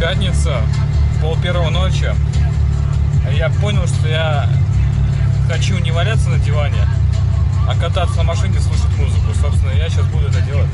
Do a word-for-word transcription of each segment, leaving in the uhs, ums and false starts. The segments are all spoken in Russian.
Пятница, пол первого ночи. Я понял, что я хочу не валяться на диване, а кататься на машине, слушать музыку. Собственно, я сейчас буду это делать.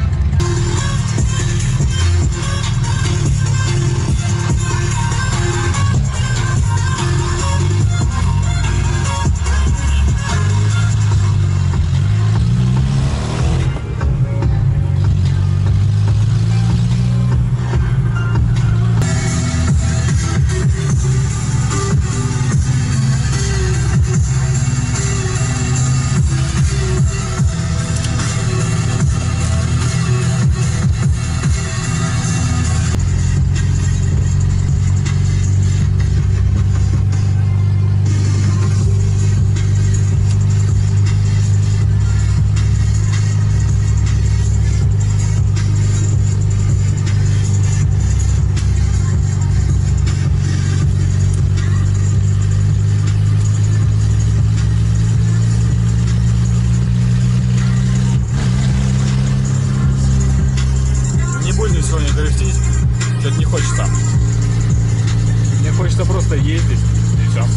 Сегодня дрифтить что-то не хочется. Мне хочется просто ездить и все.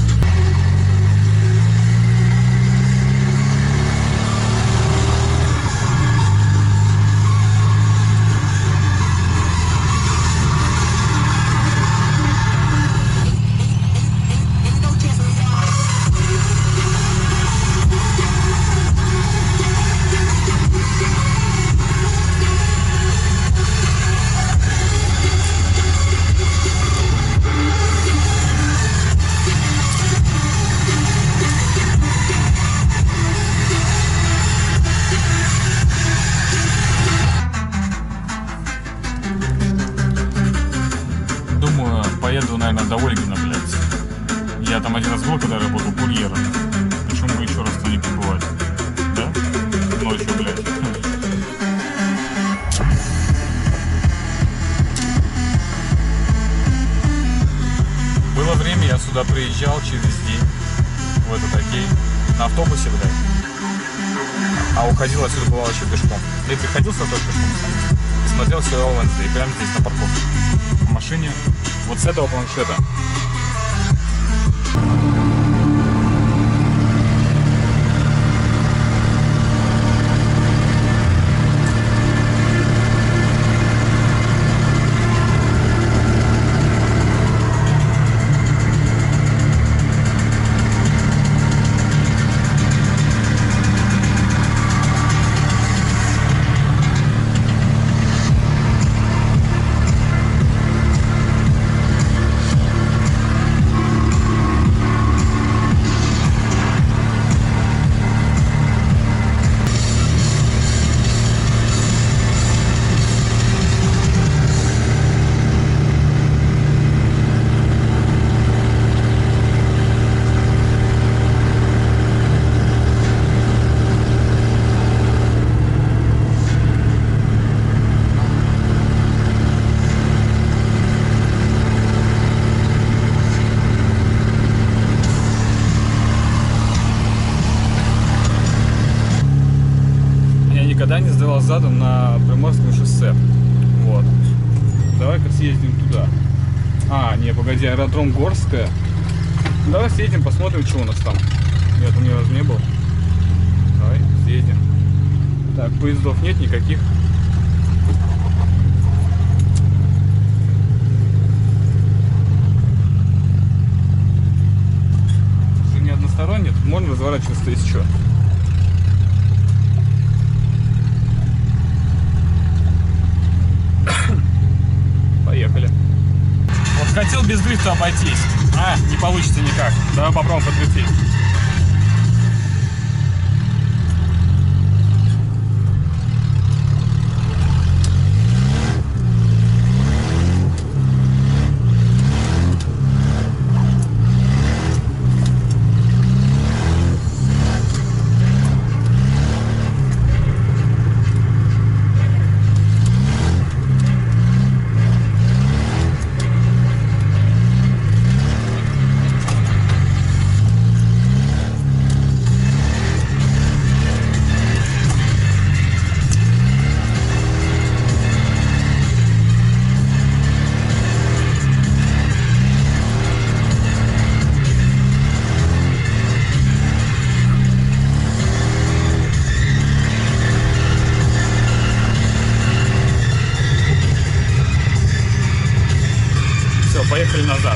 Поеду, наверное, до Ольгина, блядь. Я там один раз был, когда работал курьером. Почему бы еще раз-то не побывать? Да? Ночью, блядь. Было время, я сюда приезжал через день. В этот окей. На автобусе, блядь. А уходил отсюда, была вообще пешком. Ты приходил сюда только пешком? Смотрел сериал Wednesday, прямо здесь, на парковке. В машине. Вот с этого планшета. Никогда не сдавал задом на Приморском шоссе. Вот. Давай-ка съездим туда. А, не, погоди, аэродром Горская. Давай съездим, посмотрим, что у нас там. Я там ни разу не был. Давай, съездим. Так, поездов нет никаких. Уже не односторонний, тут можно разворачиваться, если что. Поехали. Вот хотел без дрифта обойтись. А, не получится никак. Давай попробуем подрифтить. поехали назад.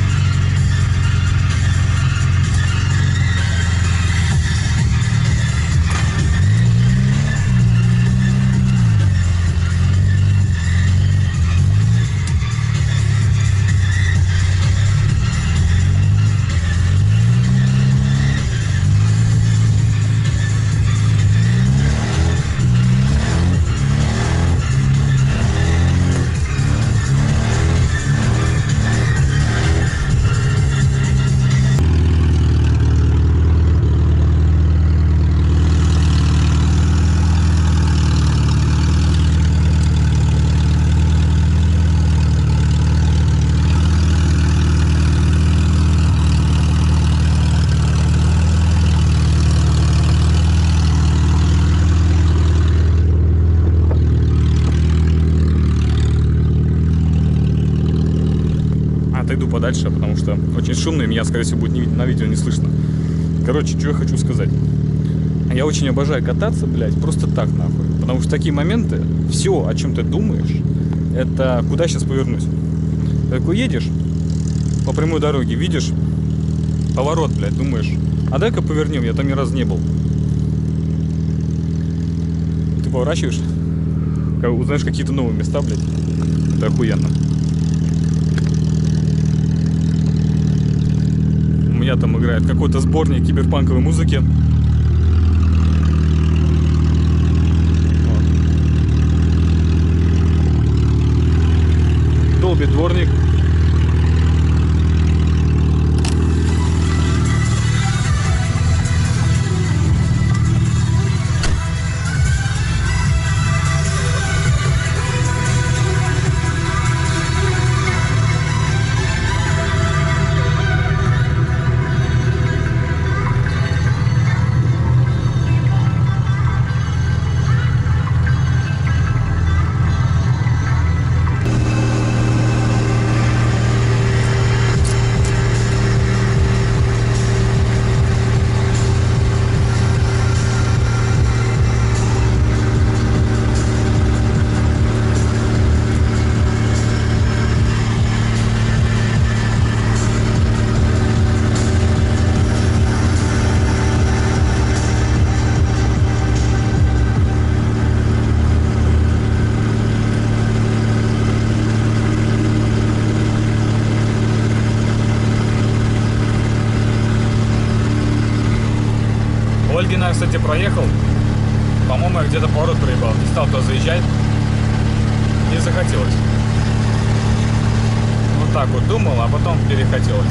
Отойду подальше, потому что очень шумно, и меня, скорее всего, будет не, на видео не слышно. Короче, что я хочу сказать. Я очень обожаю кататься, блядь, просто так, нахуй. Потому что в такие моменты все, о чем ты думаешь, это куда сейчас повернусь. Ты такой едешь по прямой дороге, видишь поворот, блядь, думаешь, а дай-ка повернем, я там ни разу не был. Ты поворачиваешь, узнаешь какие-то новые места, блядь. Это охуенно. У меня там играет какой-то сборник киберпанковой музыки. Вот. Долбит дворник. Ольгина, кстати, проехал. По-моему, я где-то поворот проебал. Не стал туда заезжать. Не захотелось. Вот так вот думал, а потом перехотелось.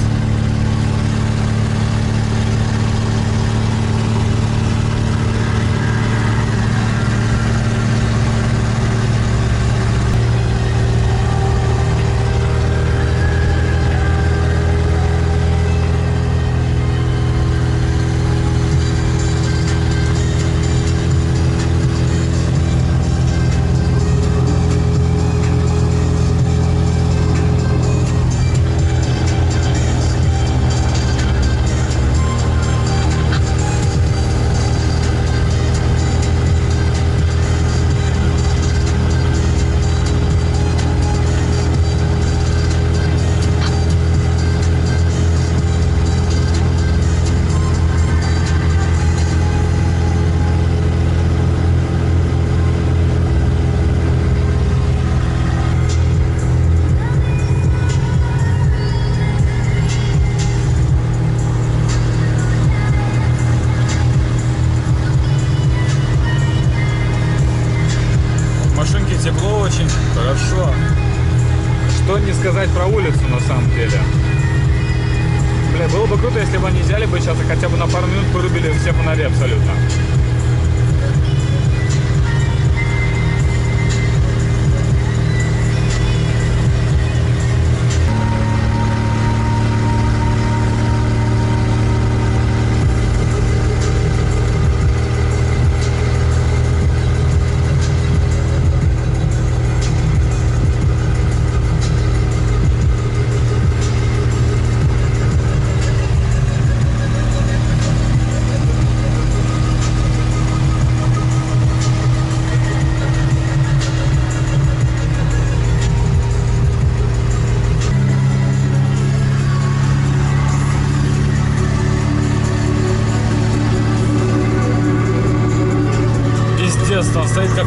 Тепло очень, хорошо. Что не сказать про улицу на самом деле. Бля, было бы круто, если бы они взяли бы сейчас и хотя бы на пару минут вырубили все фонари абсолютно.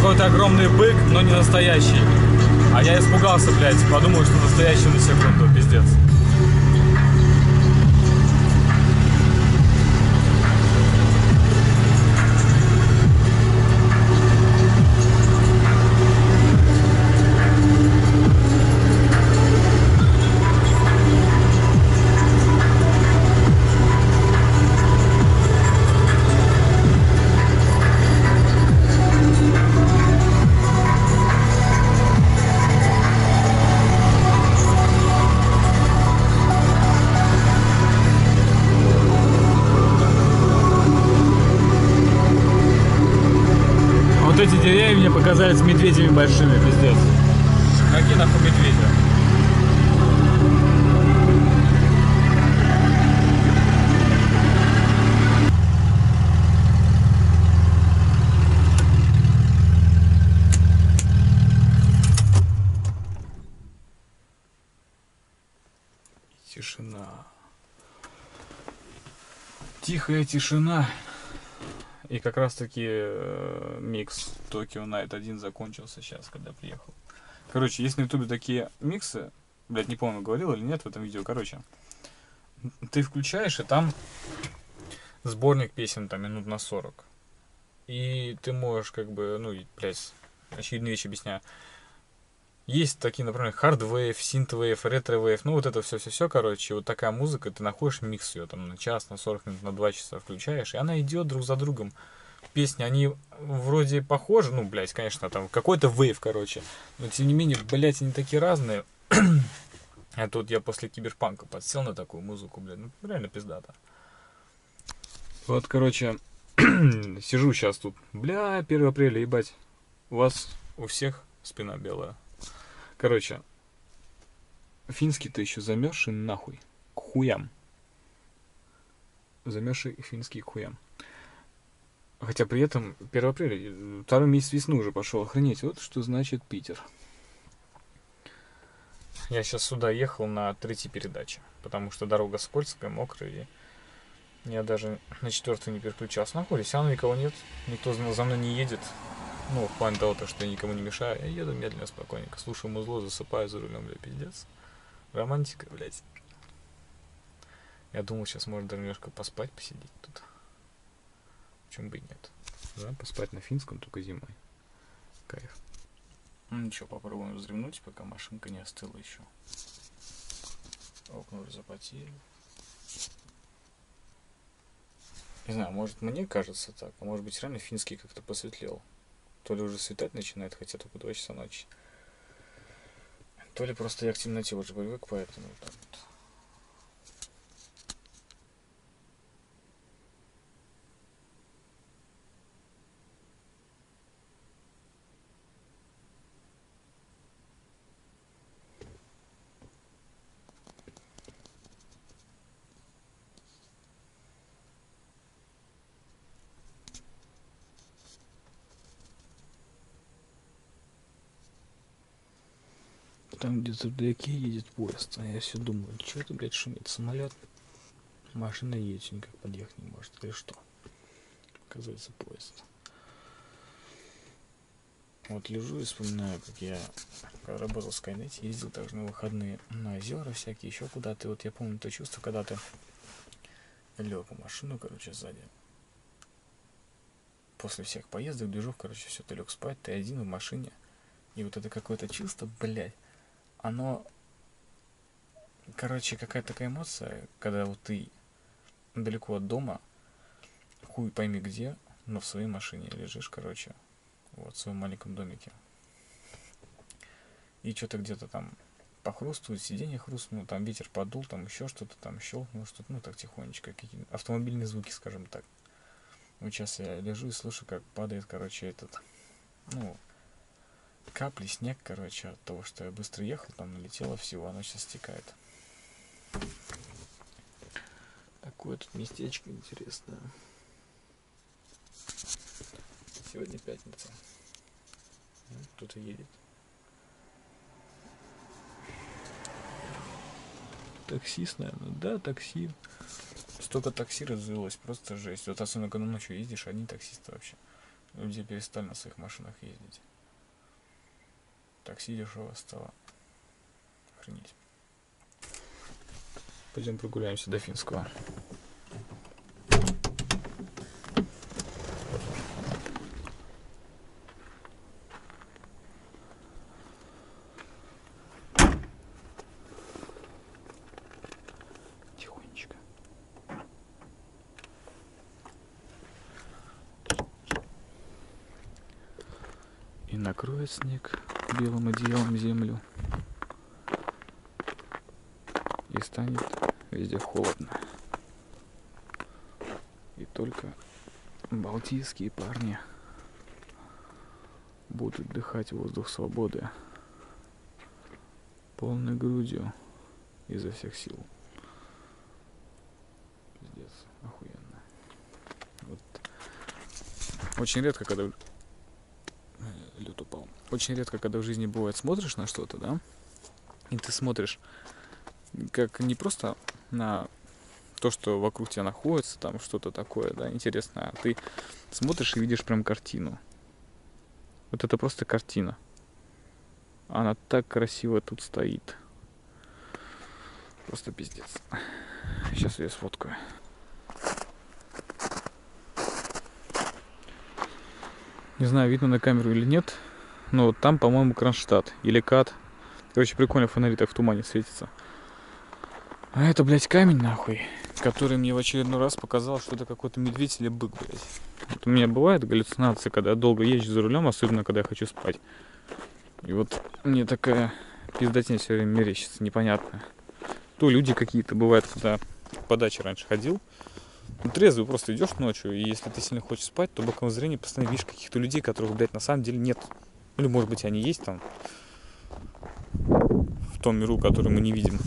какой-то огромный бык, но не настоящий. А я испугался, блядь, подумал, что настоящий на секунду, пиздец. Вот эти деревья мне показались медведями большими, пиздец. Какие нахуй медведи? Тишина. Тихая тишина. И как раз таки э, микс Tokyo Night один закончился сейчас, когда приехал. Короче, есть на ютубе такие миксы, блять, не помню, говорил или нет в этом видео, короче. Ты включаешь, и там сборник песен, там, минут на сорок. И ты можешь, как бы, ну, блять, очевидные вещи объясняю. Есть такие, например, хардвейв, синтвейв, ретровейв, ну вот это все-все-все, короче, вот такая музыка, ты находишь микс ее, там, на час, на сорок минут, на два часа включаешь, и она идет друг за другом. Песни, они вроде похожи, ну, блядь, конечно, там, какой-то вейв, короче, но, тем не менее, блядь, они такие разные. А тут я после Киберпанка подсел на такую музыку, блядь, ну, реально пиздата. Вот, короче, сижу сейчас тут, бля, первое апреля, ебать, у вас у всех спина белая. Короче, финский-то еще замерзший нахуй. К хуям. Замерзший финский к хуям. Хотя при этом первое апреля, второй месяц весны уже пошел. Охренеть, вот что значит Питер. Я сейчас сюда ехал на третьей передаче, потому что дорога скользкая, мокрая, и я даже на четвертую не переключался. Нахуй, все равно никого нет, никто за мной не едет. Ну, в плане того, что я никому не мешаю. Я еду медленно, спокойненько. Слушаю музло, засыпаю за рулем, бля, пиздец. Романтика, блядь. Я думал, сейчас можно даже немножко поспать, посидеть тут. Почему бы и нет? Да, поспать на финском, только зимой. Кайф. Ну ничего, попробуем вздремнуть, пока машинка не остыла еще. Окна уже запотели. Не знаю, может мне кажется так, а может быть реально финский как-то посветлел. То ли уже светать начинает, хотя только два часа ночи. То ли просто я к темноте уже привык, поэтому так вот. Там где-то вдалеке едет поезд, а я все думаю, что это, блядь, шумит, самолет? Машина едет, никак подъехать не может, или что? Оказывается, поезд. Вот лежу и вспоминаю, как я, когда работал в Скайнете, ездил также на выходные на озера всякие, еще куда-то. Вот я помню то чувство, когда ты лег в машину, короче, сзади. После всех поездок, движух, короче, все, ты лег спать, ты один в машине. И вот это какое-то чувство, блядь, оно, короче, какая-то такая эмоция, когда вот ты далеко от дома, хуй пойми где, но в своей машине лежишь, короче, вот в своем маленьком домике. И что-то где-то там похрустывает, сиденье хрустнуло, там ветер подул, там еще что-то, там щелкнуло что-то, ну так тихонечко, какие-то автомобильные звуки, скажем так. Вот сейчас я лежу и слышу, как падает, короче, этот, ну, капли, снег, короче, от того, что я быстро ехал, там налетело всего, оно сейчас стекает. Такое тут местечко интересное. Сегодня пятница. Кто-то едет. Таксист, наверное. Да, такси. Столько такси развелось, просто жесть. Вот особенно, когда ночью ездишь, одни таксисты вообще. Люди перестали на своих машинах ездить. Такси дешево стало. Охренеть. Пойдем прогуляемся до Финского. Тихонечко. И накроет снег белым одеялом землю. И станет везде холодно. И только балтийские парни будут вдыхать воздух свободы полной грудью изо всех сил. Пиздец, охуенно. Вот. Очень редко, когда лед упал. Очень редко, когда в жизни бывает, смотришь на что-то, да, и ты смотришь как не просто на то, что вокруг тебя находится, там что-то такое, да, интересное, а ты смотришь и видишь прям картину. Вот это просто картина. Она так красиво тут стоит. Просто пиздец. Сейчас я ее сфоткаю. Не знаю, видно на камеру или нет, но вот там, по-моему, Кронштадт или Кат. Короче, прикольно, фонари так в тумане светятся. А это, блядь, камень, нахуй, который мне в очередной раз показал, что это какой-то медведь или бык, блядь. Вот у меня бывает галлюцинация, когда я долго езжу за рулем, особенно когда я хочу спать. И вот мне такая пиздатень все время мерещится, непонятная. То люди какие-то бывают, когда по даче раньше ходил. Ну, трезвый просто идешь ночью, и если ты сильно хочешь спать, то боковым зрением постоянно видишь каких-то людей, которых, блядь, на самом деле нет. Или, может быть, они есть там, в том миру, который мы не видим.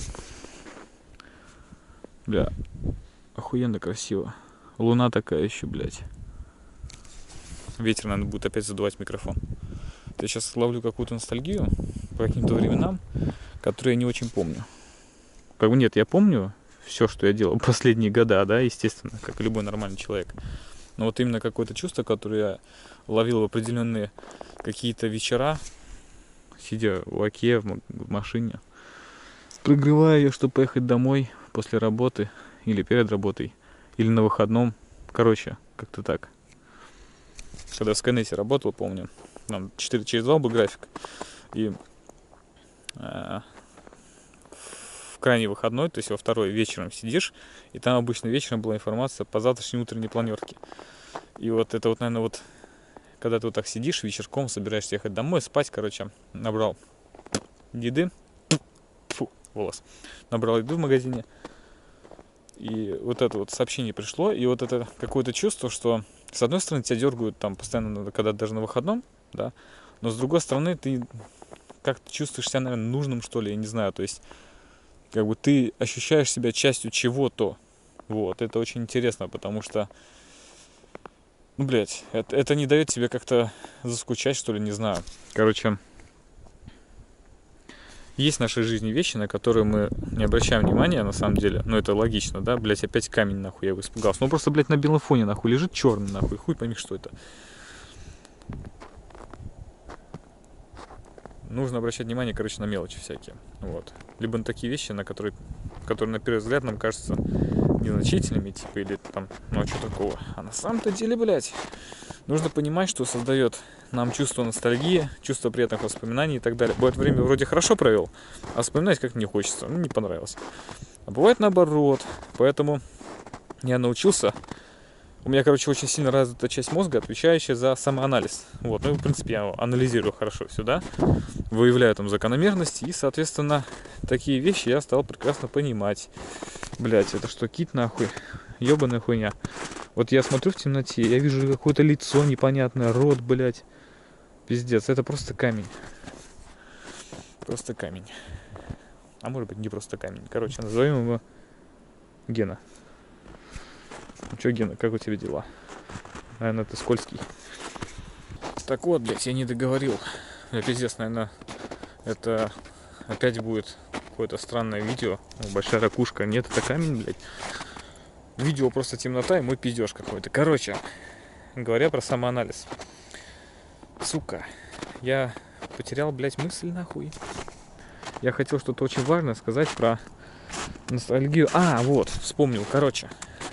Бля, охуенно красиво. Луна такая еще, блядь. Ветер, наверное, будет опять задувать микрофон. Я сейчас ловлю какую-то ностальгию по каким-то временам, которые я не очень помню. Как бы нет, я помню все, что я делал последние года, да, естественно, как и любой нормальный человек. Но вот именно какое-то чувство, которое я ловил в определенные какие-то вечера, сидя в оке, в машине, прогревая ее, чтобы поехать домой после работы, или перед работой, или на выходном. Короче, как-то так. Когда в Скайнете работал, помню, нам четыре через два был график, и э, в крайний выходной, то есть во второй вечером сидишь, и там обычно вечером была информация по завтрашней утренней планерке. И вот это вот, наверное, вот, когда ты вот так сидишь вечерком, собираешься ехать домой, спать, короче, набрал еды, фу, волос, набрал еду в магазине, и вот это вот сообщение пришло, и вот это какое-то чувство, что с одной стороны тебя дергают там постоянно, когда даже на выходном, да, но с другой стороны ты как-то чувствуешь себя, наверное, нужным, что ли, я не знаю, то есть как бы ты ощущаешь себя частью чего-то, вот, это очень интересно, потому что, ну, блядь, это, это не дает тебе как-то заскучать, что ли, не знаю, короче, есть в нашей жизни вещи, на которые мы не обращаем внимания, на самом деле. Ну, это логично, да? Блять, опять камень, нахуй, я его испугался. Ну, просто, блядь, на белом фоне, нахуй, лежит черный, нахуй. Хуй пойми, что это. Нужно обращать внимание, короче, на мелочи всякие. Вот. Либо на такие вещи, на которые, которые на первый взгляд нам кажутся незначительными, типа, или там, ну, а что такого? А на самом-то деле, блядь, нужно понимать, что создает нам чувство ностальгии, чувство приятных воспоминаний и так далее. Бывает, время вроде хорошо провел, а вспоминать как не хочется, ну, не понравилось. А бывает наоборот. Поэтому я научился. У меня, короче, очень сильно развита часть мозга, отвечающая за самоанализ. Вот, ну, в принципе, я анализирую хорошо сюда, выявляю там закономерности, и, соответственно, такие вещи я стал прекрасно понимать. Блять, это что, кит, нахуй? Ёбаная хуйня. Вот я смотрю в темноте, я вижу какое-то лицо непонятное, рот, блять. Пиздец, это просто камень. Просто камень. А может быть, не просто камень. Короче, назовем его Гена. Ну чё, Гена, как у тебя дела? Наверное, ты скользкий. Так вот, блядь, я не договорил. Бля, пиздец, наверное, это опять будет какое-то странное видео. Большая ракушка. Нет, это камень, блядь. Видео просто темнота и мой пиздеж какой-то. Короче, говоря про самоанализ. Сука, я потерял, блядь, мысль нахуй. Я хотел что-то очень важное сказать про ностальгию. А, вот, вспомнил, короче.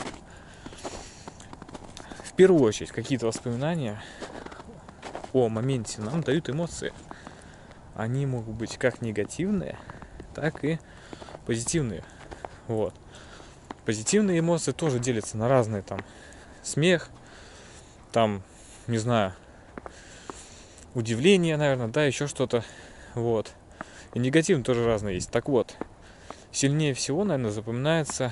В первую очередь, какие-то воспоминания о моменте нам дают эмоции. Они могут быть как негативные, так и позитивные. Вот. Позитивные эмоции тоже делятся на разные, там, смех, там, не знаю, удивление, наверное, да, еще что-то. Вот. И негативные тоже разные есть. Так вот, сильнее всего, наверное, запоминается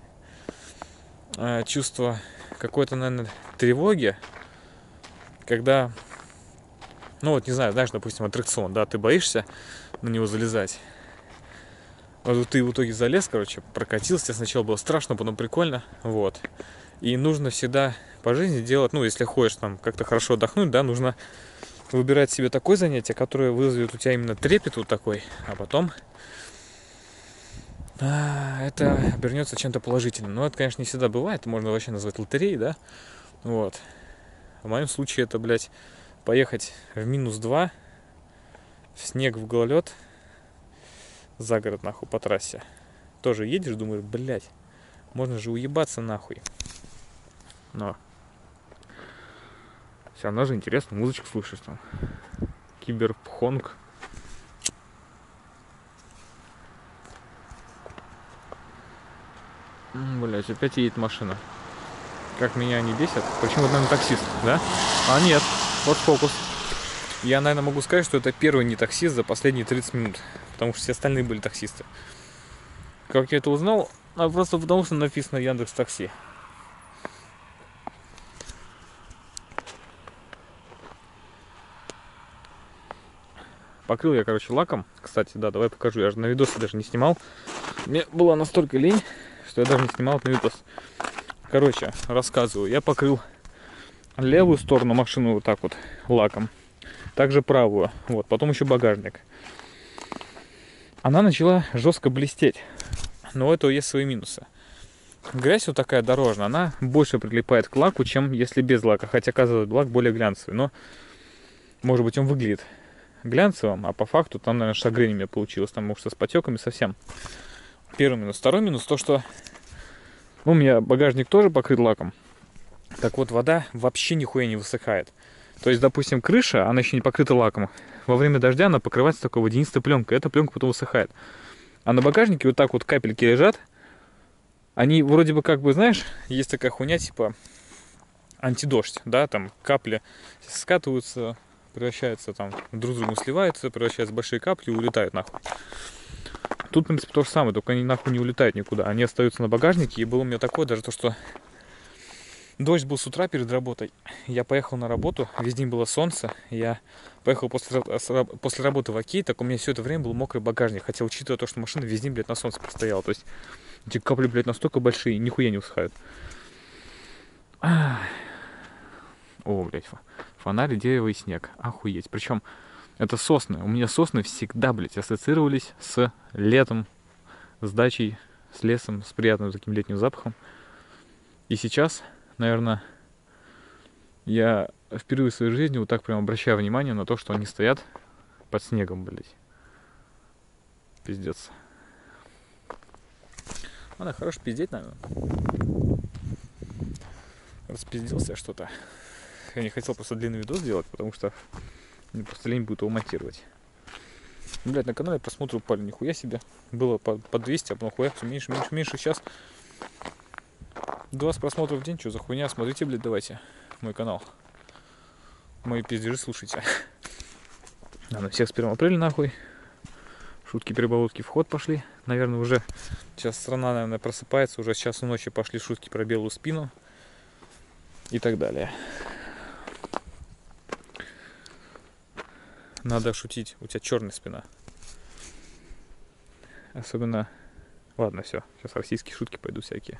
э, чувство какой-то, наверное, тревоги, когда, ну вот, не знаю, знаешь, допустим, аттракцион, да, ты боишься на него залезать. Вот ты в итоге залез, короче, прокатился, сначала было страшно, потом прикольно, вот. И нужно всегда по жизни делать, ну, если хочешь там как-то хорошо отдохнуть, да, нужно выбирать себе такое занятие, которое вызовет у тебя именно трепет вот такой, а потом а, это обернется чем-то положительным. Но это, конечно, не всегда бывает, это можно вообще назвать лотереей, да, вот. В моем случае это, блядь, поехать в минус два, в снег, в гололед, за город, нахуй, по трассе. Тоже едешь, думаешь, блядь, можно же уебаться нахуй. Но все равно же интересно, музычку слышишь там. Киберпхонг. Блядь, опять едет машина. Как меня они бесят. Почему, наверное, таксист, да? А нет, вот фокус. Я, наверное, могу сказать, что это первый не таксист за последние тридцать минут. Потому что все остальные были таксисты. Как я это узнал? А просто потому, что написано Яндекс.Такси. Покрыл я, короче, лаком. Кстати, да, давай покажу. Я же на видосе даже не снимал. Мне было настолько лень, что я даже не снимал на видос. Короче, рассказываю. Я покрыл левую сторону машины вот так вот лаком. Также правую. Вот. Потом еще багажник. Она начала жестко блестеть. Но у этого есть свои минусы. Грязь вот такая дорожная, она больше прилипает к лаку, чем если без лака. Хотя, оказывается, лак более глянцевый. Но, может быть, он выглядит глянцевым, а по факту там, наверное, шагрень получилось. Там, может, с потеками совсем. Первый минус. Второй минус то, что ну, у меня багажник тоже покрыт лаком. Так вот, вода вообще нихуя не высыхает. То есть, допустим, крыша, она еще не покрыта лаком. Во время дождя она покрывается такой водянистой пленкой. Эта пленка потом высыхает. А на багажнике вот так вот капельки лежат. Они вроде бы как бы, знаешь, есть такая хуйня типа антидождь, да, там капли скатываются, превращаются там, друг с другом сливаются, превращаются в большие капли и улетают нахуй. Тут, в принципе, то же самое, только они нахуй не улетают никуда. Они остаются на багажнике, и было у меня такое даже то, что дождь был с утра перед работой. Я поехал на работу, весь день было солнце. Я поехал после, после работы в Окей, так у меня все это время был мокрый багажник. Хотя, учитывая то, что машина весь день, блядь, на солнце простояла. То есть эти капли, блядь, настолько большие, нихуя не усыхают. О, блядь, фонарь, дерево и снег. Охуеть. Причем это сосны. У меня сосны всегда, блядь, ассоциировались с летом, с дачей, с лесом, с приятным таким летним запахом. И сейчас, наверное, я впервые в своей жизни вот так прям обращаю внимание на то, что они стоят под снегом, блядь. Пиздец. Она хорош пиздеть, наверное. Распизделся я что-то. Я не хотел просто длинный видос делать, потому что мне просто лень будет его монтировать. Блядь, на канале просмотры упали, нихуя себе. Было по, по двести, а потом хуя все меньше, меньше, меньше. Сейчас двадцать просмотров в день, что за хуйня? Смотрите, блядь, давайте мой канал. Мои пиздежи слушайте. Ладно, всех с первого апреля нахуй. Шутки-переболотки в ход пошли. Наверное, уже сейчас страна, наверное, просыпается. Уже с часу ночи пошли шутки про белую спину. И так далее. Надо шутить. У тебя черная спина. Особенно... Ладно, все. Сейчас российские шутки пойдут всякие.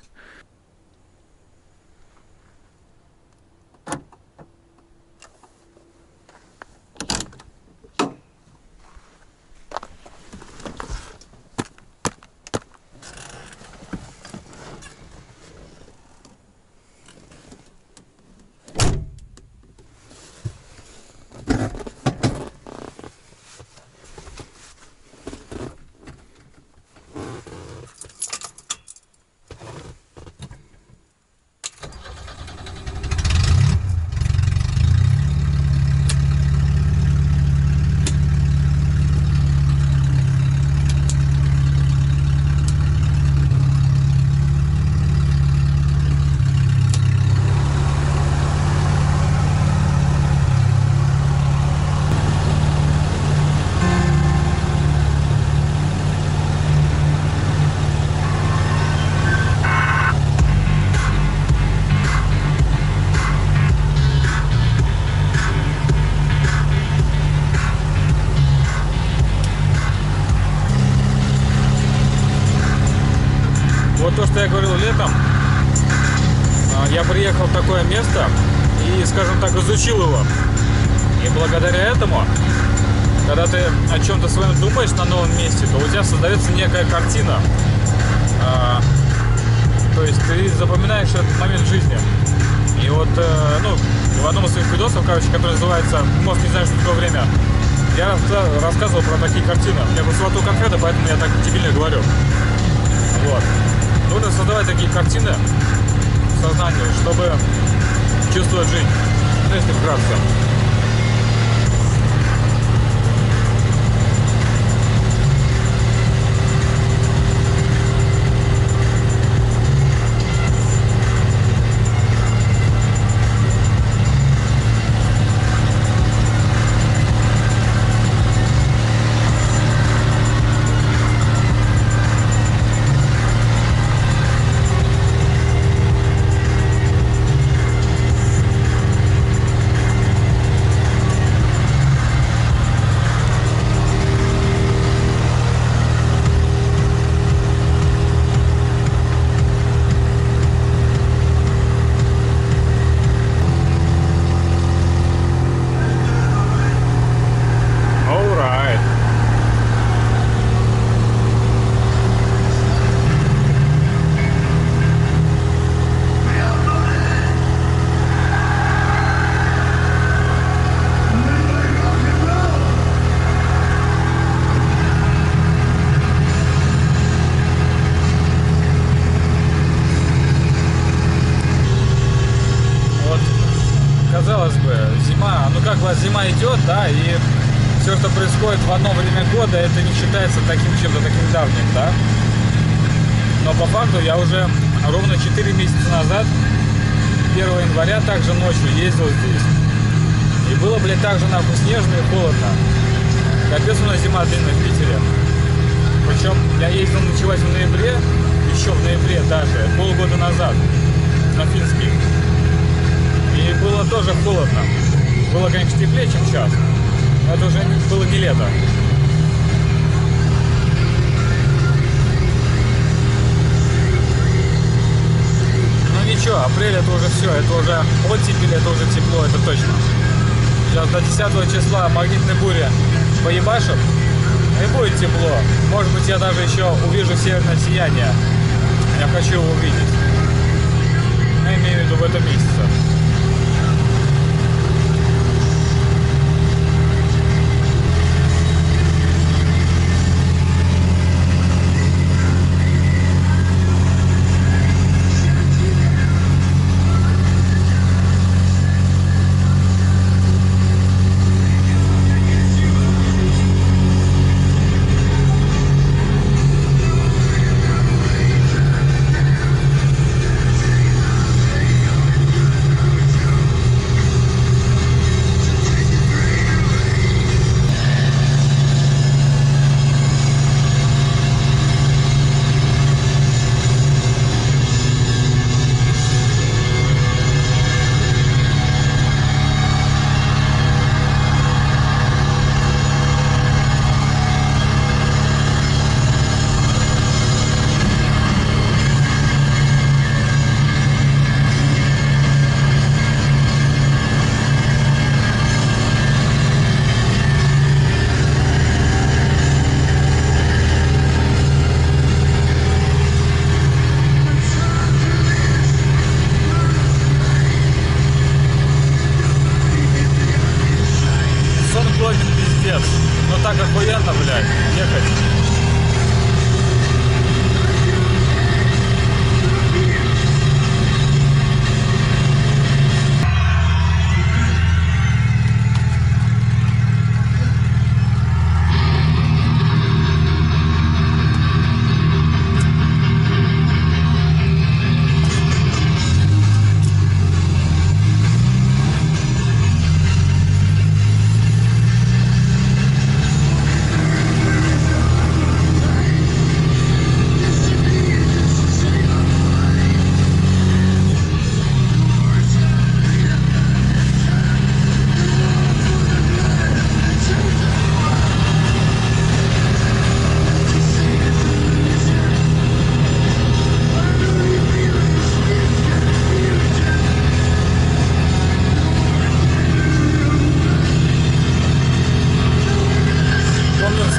что я говорил летом, я приехал в такое место и, скажем так, изучил его. И благодаря этому, когда ты о чем-то своем думаешь на новом месте, то у тебя создается некая картина. А, то есть ты запоминаешь этот момент в жизни. И вот, э, ну, в одном из своих видосов, короче, который называется «Мозг не знает, что такое время», я рассказывал про такие картины. У меня просто во рту конфеты, поэтому я так дебильно говорю. Вот. Нужно создавать такие картины в сознании, чтобы чувствовать жизнь. Ну, если вкратце. Зима идет, да, и все, что происходит в одно время года, это не считается таким чем-то таким давним, да. Но по факту я уже ровно четыре месяца назад, первого января, также ночью ездил здесь. И было, блядь, так же нахуй снежно и холодно. Капец, у нас зима длинная в Питере. Причем я ездил ночевать в ноябре, еще в ноябре даже, полгода назад, на Финский. И было тоже холодно. Было, конечно, теплее, чем сейчас, но это уже было не лето. Ну ничего, апрель это уже все, это уже оттепель, это уже тепло, это точно. Сейчас до десятого числа магнитной бури поебашим, и будет тепло. Может быть, я даже еще увижу северное сияние. Я хочу его увидеть. Я имею в виду в этом месяце. Ну так охуенно, блядь, ехать.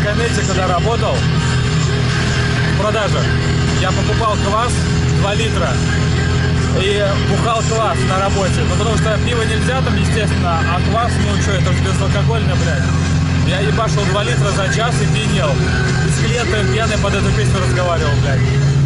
Коннекте, когда работал в продажах, я покупал квас два литра и бухал квас на работе. Ну, потому что пиво нельзя там, естественно, а квас, ну что, это же безалкогольное, блядь. Я ебашил два литра за час и пьянел. И с клиентом пьяный под эту песню разговаривал, блядь.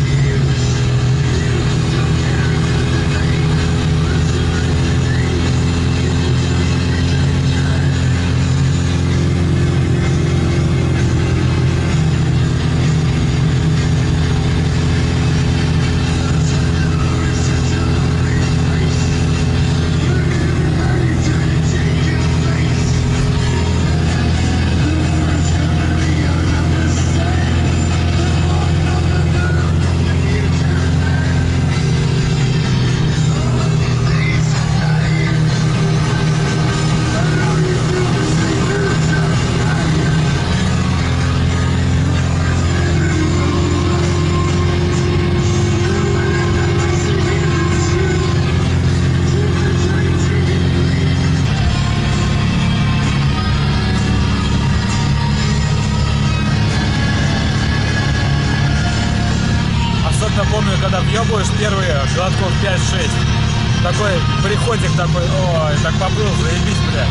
Помню, когда въебываешь первые глотков пять-шесть, такой приходик такой, ой, так поплыл, заебись, бля.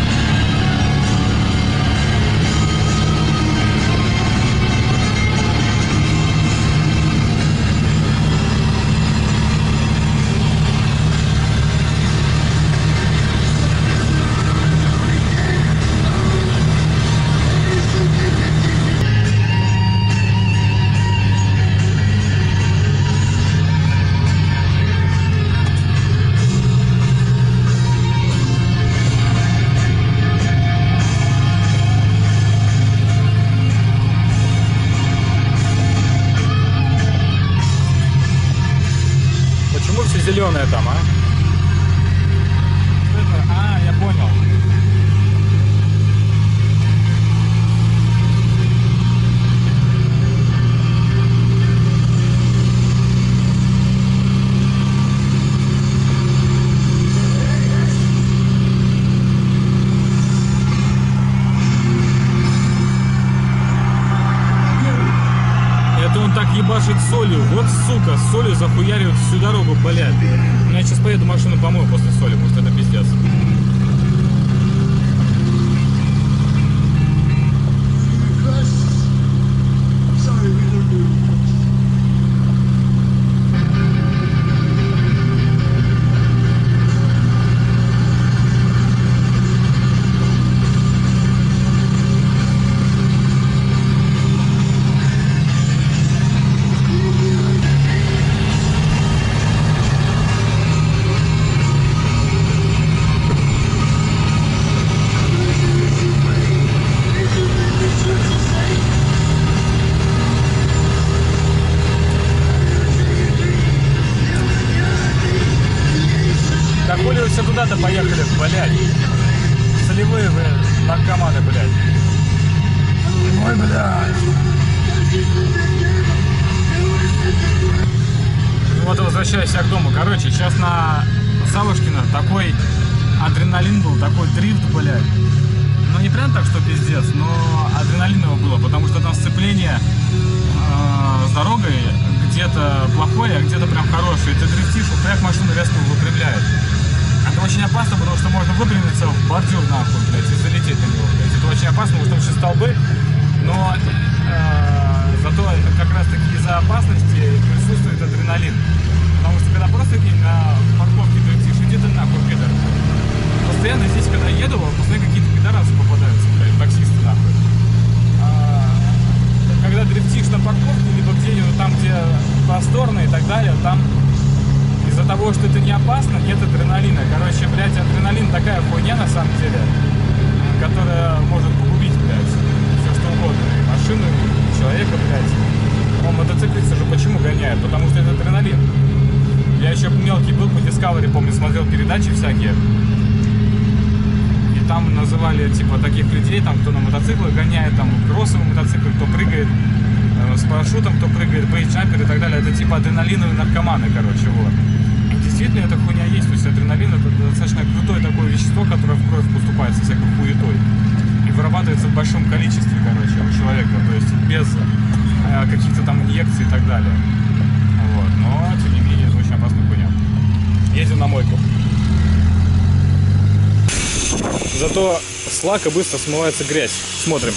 Зеленая там, а? Это, а, я понял. Он так ебашит солью, вот сука, солью захуяривает всю дорогу, блядь. Я сейчас поеду машину помою после соли, может это пиздец. Все куда-то поехали, блядь. Солевые, блядь, наркоманы, блядь. Ой, блядь. Вот возвращаюсь я к дому. Короче, сейчас на Савушкина такой адреналин был, такой дрифт, блядь. Ну не прям так, что пиздец, но адреналиново было, потому что там сцепление э, с дорогой где-то плохое, а где-то прям хорошее. Ты дрифтишь, как машину резко выпрямляет. Это очень опасно, потому что можно выпрямиться в бордюр нахуй, блядь, и залететь на него, блядь. Это очень опасно, потому что там еще столбы, но э, зато как раз таки из-за опасности присутствует адреналин. Потому что когда просто на парковке дрифтишь, иди ты нахуй, пидор. Постоянно здесь, когда еду, постоянно какие-то пидорасы попадаются, блядь, таксисты нахуй. А, когда дрифтишь на парковке, либо где-нибудь там, где просторно и так далее, там из-за того, что это не опасно, нет адреналина. Короче, блядь, адреналин такая хуйня на самом деле, которая может погубить, блядь, все что угодно. И машину, и человека, блядь. Он мотоциклисты же почему гоняет? Потому что это адреналин. Я еще мелкий был по Discovery, помню, смотрел передачи всякие. И там называли, типа, таких людей, там, кто на мотоциклах гоняет, там, кроссовый мотоцикл, кто прыгает э, с парашютом, кто прыгает, бейсджампер и так далее. Это, типа, адреналиновые наркоманы, короче, вот. Действительно, эта хуйня есть, то есть адреналин — это достаточно крутое такое вещество, которое в кровь поступает со всякой хуетой и вырабатывается в большом количестве, короче, очень человека, то есть без э, каких-то там инъекций и так далее. Вот. Но, тем не менее, это очень опасная хуйня. Едем на мойку. Зато с лака быстро смывается грязь. Смотрим.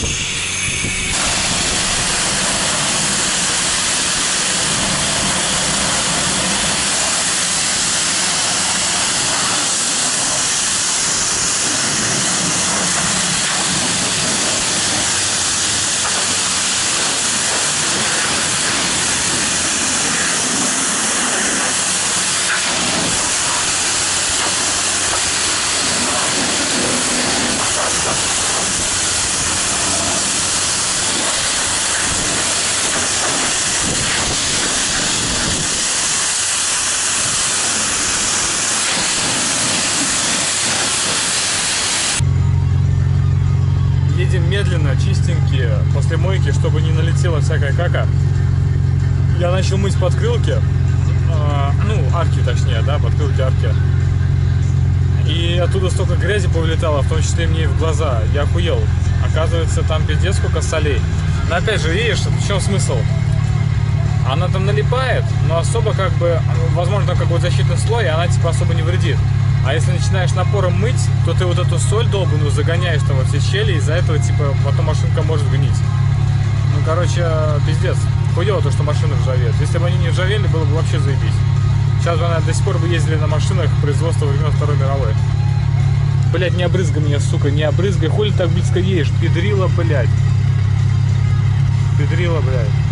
Едем медленно, чистенькие, после мойки, чтобы не налетела всякая кака. Я начал мыть подкрылки, э, ну, арки точнее, да, подкрылки арки. И оттуда столько грязи повылетало, в том числе мне и в глаза. Я охуел. Оказывается, там пиздец сколько солей. Но опять же, видишь, в чем смысл? Она там налипает, но особо как бы, возможно, там какой-то защитный слой, и она типа особо не вредит. А если начинаешь напором мыть, то ты вот эту соль долбаную загоняешь там во все щели, из-за этого типа потом машинка может гнить. Ну, короче, пиздец. Хуево то, что машины ржавеют. Если бы они не ржавели, было бы вообще заебись. Сейчас бы, наверное, до сих пор бы ездили на машинах производства времен Второй мировой. Блять, не обрызгай меня, сука, не обрызгай. Хули так близко едешь? Педрила, блять. Педрила, блять.